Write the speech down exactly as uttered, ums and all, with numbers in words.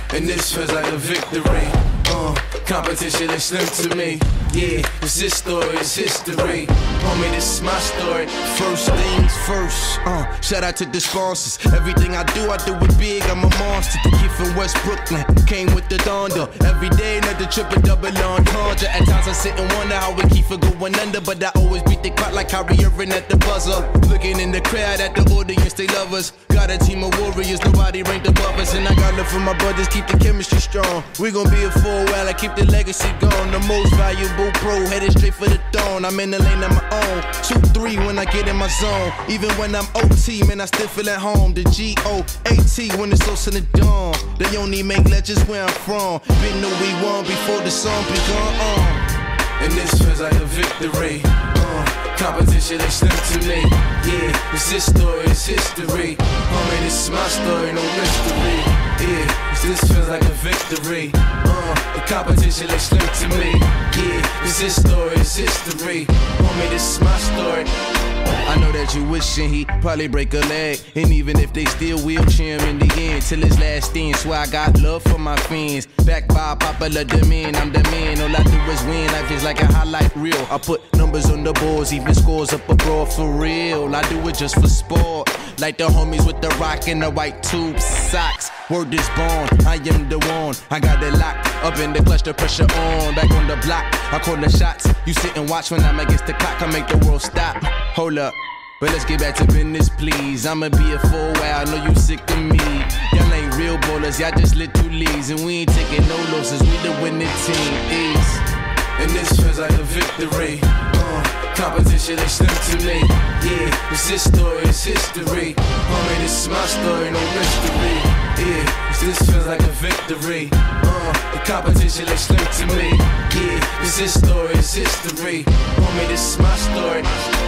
and this feels like a victory. Uh, competition is slim to me. Yeah, it's this story, it's history. Homie, this is my story. First things first. Uh, shout out to the sponsors. Everything I do, I do it big. I'm a monster. The kid from West Brooklyn came with the thunder. Every day, another triple double entendre. At times I sit and wonder how we keep for going under, but I always beat the clock like Kyrie Irving at the buzzer. Looking in the crowd at the audience, they love us. Got a team of warriors, nobody ranked above us, and I got love for my brothers, keep the chemistry strong. We gon' be a full while I keep the legacy going. The most valuable pro, headed straight for the throne. I'm in the lane of my own. Two, three when I get in my zone. Even when I'm O T, man, I still feel at home. The G O A T when it's close to the dawn. They only make legends where I'm from. Been know we won before the song begun. Uh. And this feels like a victory. Uh, competition is slim to me. Yeah, it's this story, it's history. Homie, this is my story, no mystery. Yeah, this feels like a victory. Uh, the competition is slim to me. Yeah, it's this story, it's history. Homie, this is my story. I know that you wishing he probably break a leg, and even if they still wheelchair him in the end, till his last stand. So I got love for my fans, backed by popular demand. I'm the man, all I do is win. Life is like a highlight reel. I put numbers on the boards, even scores up abroad for real. I do it just for sport, like the homies with the rock and the white tube socks. Word is born, I am the one. I got it locked up in the clutch, the pressure on. Back on the block, I call the shots. You sit and watch when I'm against the clock. I make the world stop. Hold up, but let's get back to business, please. I'ma be it for a while, I know you sick of me. Y'all ain't real ballers, y'all just lit two leagues, and we ain't taking no losses, we the winning team. Is. And this feels like a victory. Uh, competition is slim to me. Yeah, it's this story, it's history. Homie, this is my story, no mystery. Yeah, this feels like a victory. Uh, the competition is slim to me. Yeah, it's this story, it's history. Homie, this is my story.